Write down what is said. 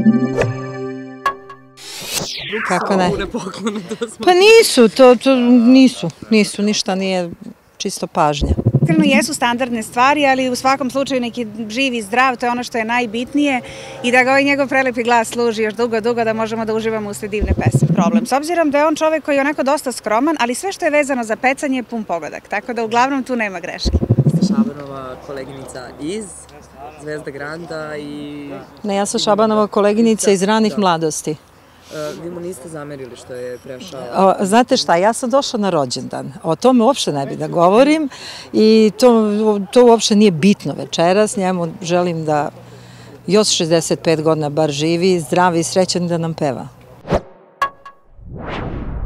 Kako ne? Pa nisu, to nisu, ništa nije čisto pažnja. Iskreno jesu standardne stvari, ali u svakom slučaju neki živ i zdrav, to je ono što je najbitnije i da ga ovaj njegov prelepi glas služi još dugo, dugo da možemo da uživamo u sve divne pesme. Problem. S obzirom da je on čovek koji je onako dosta skroman, ali sve što je vezano za pecanje je pun pogodak, tako da uglavnom tu nema greške. Ste Šabanova koleginica iz Zvezda Granda i... Ne, ja sam Šabanova koleginica iz ranih mladosti. Vi mu niste zamerili što je prešao? Znate šta, ja sam došla na rođendan, o tome uopšte ne bi da govorim i to uopšte nije bitno večeras, njemu želim da još 65 godina bar živi, zdravi i srećan da nam peva.